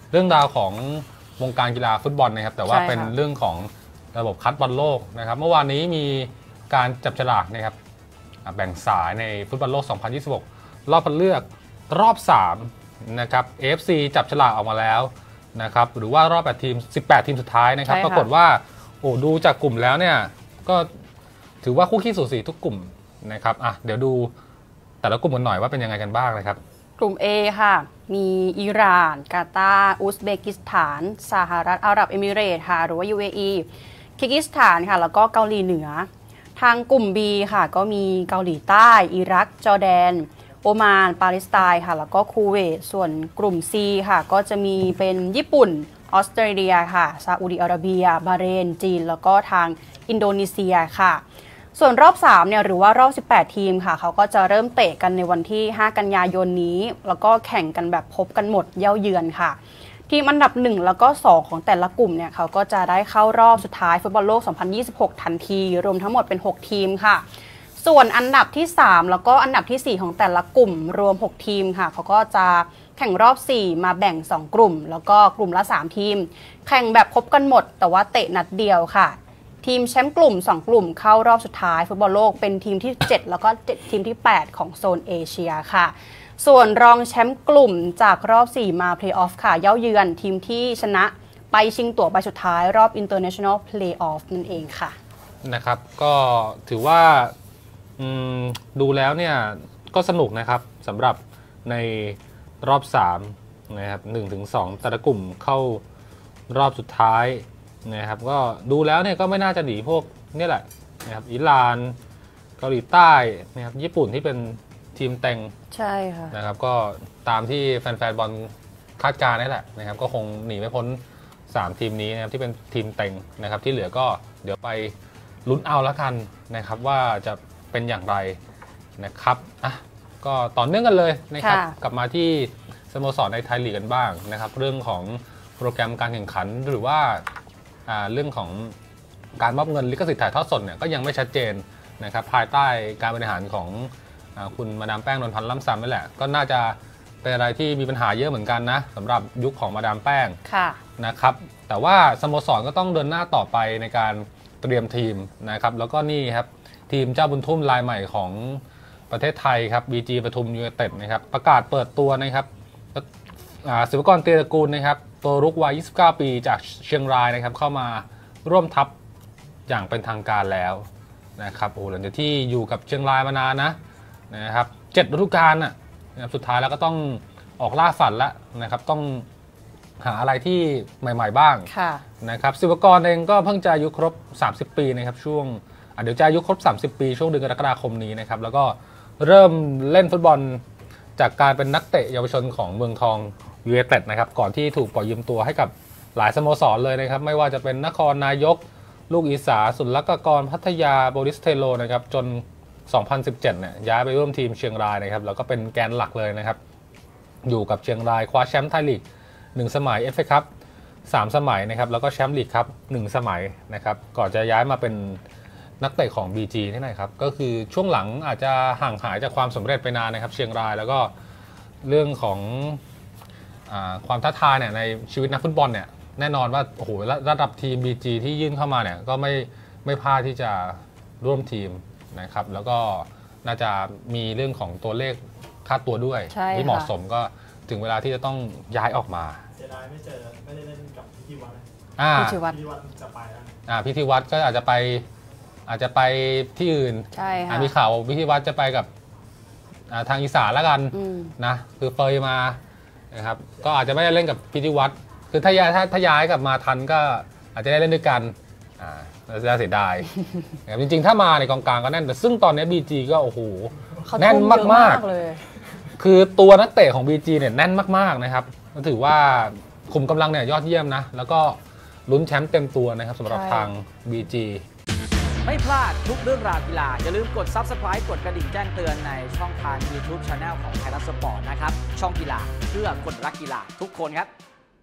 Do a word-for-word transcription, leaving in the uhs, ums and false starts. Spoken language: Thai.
เรื่องราวของวงการกีฬาฟุตบอลนะครับแต่ว่าเป็นเรื่องของระบบคัดบอลโลกนะครับเมื่อวานนี้มีการจับฉลากนะครับแบ่งสายในฟุตบอลโลก สองพันยี่สิบหก รอบคัดเลือกรอบสามนะครับ เอ เอฟ ซี จับฉลากออกมาแล้วนะครับหรือว่ารอบแปดทีมสิบแปดทีมสุดท้ายนะครับปรากฏว่าโอ้ดูจากกลุ่มแล้วเนี่ยก็ถือว่าคู่ขี้สูสีทุกกลุ่มนะครับอ่ะเดี๋ยวดูแต่ละกลุ่มกันหน่อยว่าเป็นยังไงกันบ้างนะครับกลุ่ม A ค่ะมีอิหร่านกาตาร์อุซเบกิสถานสหรัฐอาหรับเอมิเรตส์ค่ะหรือว่า ยู เอ อี คิร์กิสถานค่ะแล้วก็เกาหลีเหนือทางกลุ่ม B ค่ะก็มีเกาหลีใต้อิรักจอร์แดนโอมานปาเลสไตน์ค่ะแล้วก็คูเวตส่วนกลุ่ม C ค่ะก็จะมีเป็นญี่ปุ่นออสเตรเลียค่ะซาอุดิอาระเบียบาห์เรนจีนแล้วก็ทางอินโดนีเซียค่ะส่วนรอบสามเนี่ยหรือว่ารอบสิบแปดทีมค่ะเขาก็จะเริ่มเตะกันในวันที่ห้ากันยายนนี้แล้วก็แข่งกันแบบพบกันหมดเย้าเยือนค่ะทีมอันดับหนึ่งแล้วก็สองของแต่ละกลุ่มเนี่ยเขาก็จะได้เข้ารอบสุดท้ายฟุตบอลโลกสองพันยี่สิบหกทันทีรวมทั้งหมดเป็นหกทีมค่ะส่วนอันดับที่สามแล้วก็อันดับที่สี่ของแต่ละกลุ่มรวมหกทีมค่ะเขาก็จะแข่งรอบสี่มาแบ่งสองกลุ่มแล้วก็กลุ่มละสามทีมแข่งแบบพบกันหมดแต่ว่าเตะนัดเดียวค่ะทีมแชมป์กลุ่มสองกลุ่มเข้ารอบสุดท้ายฟุตบอลโลกเป็นทีมที่เจ็ดแล้วก็ทีมที่แปดของโซนเอเชียค่ะส่วนรองแชมป์กลุ่มจากรอบสี่มาเพลย์ออฟค่ะเย้าเยือนทีมที่ชนะไปชิงตั๋วใบสุดท้ายรอบ International Playoff นั่นเองค่ะนะครับก็ถือว่าดูแล้วเนี่ยก็สนุกนะครับสำหรับในรอบสามนะครับ หนึ่งถึงสอง แต่ละกลุ่มเข้ารอบสุดท้ายนะครับก็ดูแล้วเนี่ยก็ไม่น่าจะหนีพวกนี่แหละนะครับอิหร่านเกาหลีใต้นะครับญี่ปุ่นที่เป็นทีมเต็งใช่ค่ะนะครับก็ตามที่แฟนๆบอลคาดการณ์นี่แหละนะครับก็คงหนีไม่พ้นสามทีมนี้นะครับที่เป็นทีมเต็งนะครับที่เหลือก็เดี๋ยวไปลุ้นเอาแล้วกันนะครับว่าจะเป็นอย่างไรนะครับอ่ะก็ต่อเนื่องกันเลยนะครับกลับมาที่สโมสรในไทยลีกกันบ้างนะครับเรื่องของโปรแกรมการแข่งขันหรือว่าเรื่องของการมอบเงินลิขสิทธิ์ถ่ายทอดสดเนี่ยก็ยังไม่ชัดเจนนะครับภายใต้การบริหารของคุณมาดามแป้งนวลพันธ์ล่ำซ้ำนี่แหละก็น่าจะเป็นอะไรที่มีปัญหาเยอะเหมือนกันนะสำหรับยุคของมาดามแป้งนะครับแต่ว่าสโมสรก็ต้องเดินหน้าต่อไปในการเตรียมทีมนะครับแล้วก็นี่ครับทีมเจ้าบุญทุ่มรายใหม่ของประเทศไทยครับ บี จี ปทุมยูไนเต็ดนะครับประกาศเปิดตัวนะครับศิวกรเตียรกูลนะครับตัวรุกวัยยี่สิบเก้าปีจากเชียงรายนะครับเข้ามาร่วมทัพอย่างเป็นทางการแล้วนะครับโอ้หลังจากที่อยู่กับเชียงรายมานานนะนะครับเจ็ดฤดูกาลน่ะนะครับสุดท้ายแล้วก็ต้องออกล่าฝันแล้วนะครับต้องหาอะไรที่ใหม่ๆบ้างนะครับศิวกรเองก็เพิ่งจะอายุครบสามสิบปีนะครับช่วงเดี๋ยวจะอายุครบสามสิบปีช่วงเดือนกรกฎาคมนี้นะครับแล้วก็เริ่มเล่นฟุตบอลจากการเป็นนักเตะเยาวชนของเมืองทองยูไนเต็ดนะครับก่อนที่ถูกปล่อยยืมตัวให้กับหลายสโมสรเลยนะครับไม่ว่าจะเป็นนครนายกลูกอีสาศุลกากรพัทยาโบริสเทโลนะครับจนสองพันสิบเจ็ดเนี่ยย้ายไปร่วมทีมเชียงรายนะครับแล้วก็เป็นแกนหลักเลยนะครับอยู่กับเชียงรายคว้าแชมป์ไทยลีกหนึ่งสมัย เอฟ เอ คัพสามสมัยนะครับแล้วก็แชมป์ลีกครับหนึ่งสมัยนะครับก่อนจะย้ายมาเป็นนักเตะของ บี จี นี่นะครับก็คือช่วงหลังอาจจะห่างหายจากความสำเร็จไปนานนะครับเชียงรายแล้วก็เรื่องของความท้าทายเนี่ยในชีวิตนักฟุตบอลเนี่ยแน่นอนว่าโอ้โหระดับทีม บี จี ที่ยื่นเข้ามาเนี่ยก็ไม่ไม่พลาดที่จะร่วมทีมนะครับแล้วก็น่าจะมีเรื่องของตัวเลขค่าตัวด้วยที่เหมาะสมก็ถึงเวลาที่จะต้องย้ายออกมาเสียดายไม่เจอไม่ได้เล่นกับพิธีวัฒน์พิธีวัฒน์จะไปแล้วอ่าพิธีวัฒน์ก็อาจจะไปอาจจะไปที่อื่นใช่ค่ะมีข่าวพิธีวัฒน์จะไปกับทางอีสานแล้วกันนะคือเฟยมานะครับก็อาจจะไม่ได้เล่นกับพิธีวัฒน์คือถ้าย้ายถ้าถ้าย้ายกลับมาทันก็อาจจะได้เล่นด้วยกันอ่าจะเสียดายจริงๆถ้ามาในกองกลางก็แน่นแต่ซึ่งตอนนี้ บี จี ก็โอ้โหแน่นมากๆเลยคือตัวนักเตะของ บี จี เนี่ยแน่นมากๆนะครับถือว่าคุมกำลังเนี่ยยอดเยี่ยมนะแล้วก็ลุ้นแชมป์เต็มตัวนะครับสำหรับทาง บี จีไม่พลาดทุกเรื่องราวกีฬาอย่าลืมกด ซับสไครบ์ กดกระดิ่งแจ้งเตือนในช่องทาง ยูทูบ Channel ของไทยรัฐสปอร์ตนะครับช่องกีฬาเพื่อคนรักกีฬาทุกคนครับ